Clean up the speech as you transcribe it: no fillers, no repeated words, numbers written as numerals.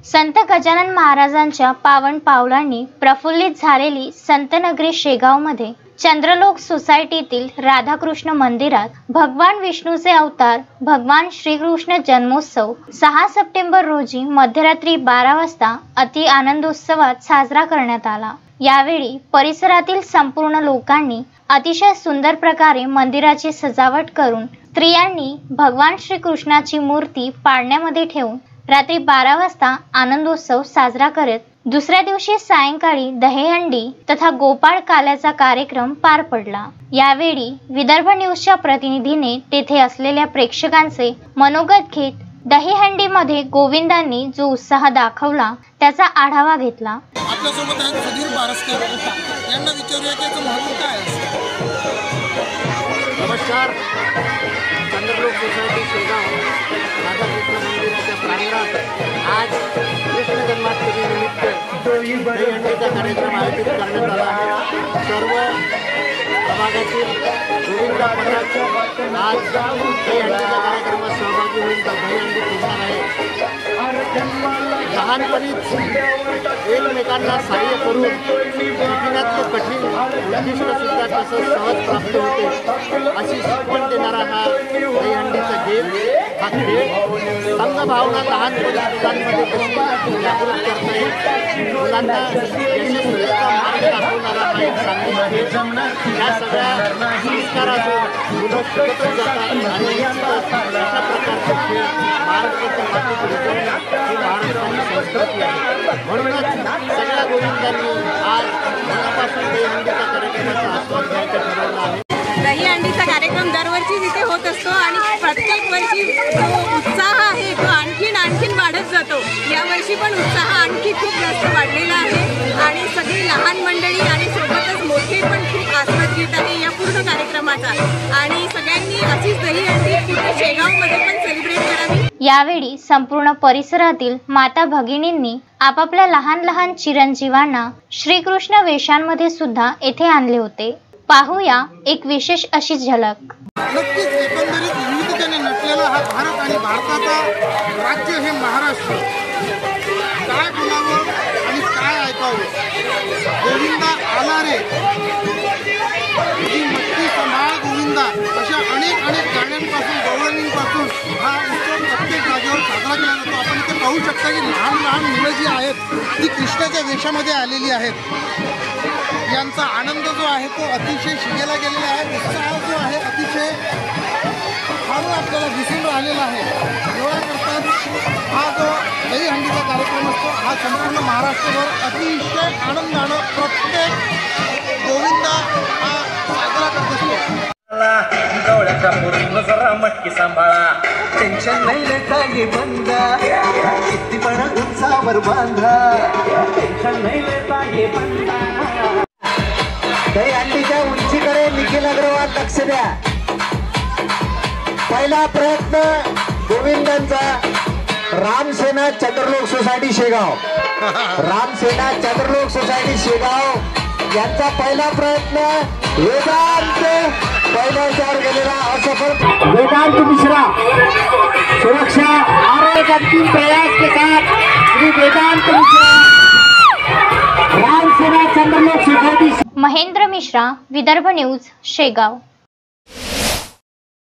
संत गजानन महाराजांच्या पावन पावलांनी प्रफुल्लित झालेली संतनगरी शेगावमध्ये चंद्रलोक सोसायटीतील राधाकृष्ण मंदिरात भगवान विष्णूचे अवतार भगवान श्रीकृष्ण जन्मोत्सव 6 सप्टेंबर रोजी मध्यरात्री 12 वाजता अति आनंदोत्सवात साजरा करण्यात आला। यावेळी परिसरातील संपूर्ण लोकांनी अतिशय सुंदर प्रकारे मंदिराची सजावट करून स्त्रियांनी भगवान श्रीकृष्णाची मूर्ती पाळण्यामध्ये ठेवून रात्री 12 वाजता आनंदोत्सव साजरा करत दुसऱ्या दिवशी सायंकाळी दहीहंडी तथा गोपाळ काल्याचा कार्यक्रम पार पडला। यावेळी विदर्भ न्यूजच्या प्रतिनिधीने तेथे असलेल्या प्रेक्षकांचे मनोगत घेत दहीहंडीमध्ये गोविंदांनी जो उत्साह दाखवला त्याचा आढावा घेतला। आपल्यासोबत आहेत सुधीर बारसकर, यांना विचारूया की याचं महत्त्व काय आहे। नमस्कार। चंद्रलोक सोसायटी शेगाव राधाकृष्ण मंदिराच्या प्रांगणात आज कृष्ण जन्माष्टमी निमित्त दहीहंडीचा कार्यक्रम आयोजित करण्यात आला आहे। सर्व प्रभागातील गोविंदा पथक आज दहीहंडीच्या कार्यक्रमात सहभागी होऊन दहीहंडी फोडणार आहे। लहानपणीच एकमेकांना सहाय्य करून जीवनातलं कठीण उद्दिष्ट सुद्धा कसं सहज प्राप्त होते अशी शिकवण देणारा हा दहीहंडीचा गेम, हा खेळ संघभावना लहानपणी मुलांमध्ये कशी जागृत करता येईल, मुलांना यशस्वीचा मार्ग दाखवणारा हा एक चांगला खेळ। या सगळ्या संस्कारातून मुलं शिकतच जातात आणि अशा प्रकारचे खेळ महाराष्ट्राच्या मातीत रुजवणं ही महाराष्ट्राची संस्कृती आहे। म्हणूनच सगळ्या गोविंदांनी आज मनापासून दहीहंडीचा कार्यक्रमाचा आस्वाद घ्यायचा ठरवला आहे। दहीहंडीचा कार्यक्रम दरवर्षी तिथे होत असतो आणि प्रत्येक वर्षी जो उत्साह आहे तो आणखीन वाढत जातो। यावर्षी पण उत्साह आणखी खूप जास्त वाढलेला आहे आणि सगळी लहान मंडळी आणि सोबतच मोठे पण खूप आस्वाद घेत आहे या पूर्ण कार्यक्रमाचा आणि सगळ्यांनी अशीच दहीहंडी पूर्ण शेगावमध्ये पण सेलिब्रेट करावी। यावेळी संपूर्ण परिसरातील माता भगिनींनी आपापल्या लहान लहान चिरंजीवांना श्रीकृष्ण वेशांमध्ये सुद्धा येथे आणले होते। पाहूया एक विशेष अशी झलक। नक्कीच एकंदरीत विविधतेने नटलेला हा भारत आणि भारताचा राज्य हे महाराष्ट्र, काय बोलावं आणि काय ऐकावं। गोविंदा आला रे, तुझी मटकी सांभाळ गोविंदा, अशा अनेक गाण्यांपासून गवळणींपासून हा उत्सव प्रत्येक जागेवर साजरा केला जातो। आपण इथे पाहू शकता की लहान लहान मुलं जी आहेत ती कृष्णाच्या वेशामध्ये आलेली आहेत। यांचा आनंद जो आहे तो अतिशय शिगेला गेलेला आहे। उत्साह जो आहे अतिशय हळू आपल्याला दिसून राहिलेला आहे। एवढा करतात हा जो दहीहंडीचा कार्यक्रम असतो हा संपूर्ण महाराष्ट्रभर अतिशय आनंदानं प्रत्येक गोविंदा हा साजरा करत असतो। गवळ्याचा पूर्ण जरा मटकी सांभाळा, टेन्शन नाही लेता ये बंदा, किती पण उंचावर बांधा, टेन्शन नाही लेता ये बंदा। दहीहंडीच्या उंचीकडे निखिल अग्रवाल लक्ष द्या। पहिला प्रयत्न गोविंदांचा रामसेना चंद्रलोक सोसायटी शेगाव, रामसेना चंद्रलोक सोसायटी शेगाव यांचा पहिला प्रयत्न वेदांत पहिल्यांच्यावर गेलेला असफल। वेदांत मिश्रा सुरक्षा आरोग्य अंतिम प्रयास के साथ श्री वेदांत मिश्रा रामसेना चंद्रलोक सोसायटी। महेंद्र मिश्रा, विदर्भ न्यूज, शेगाव।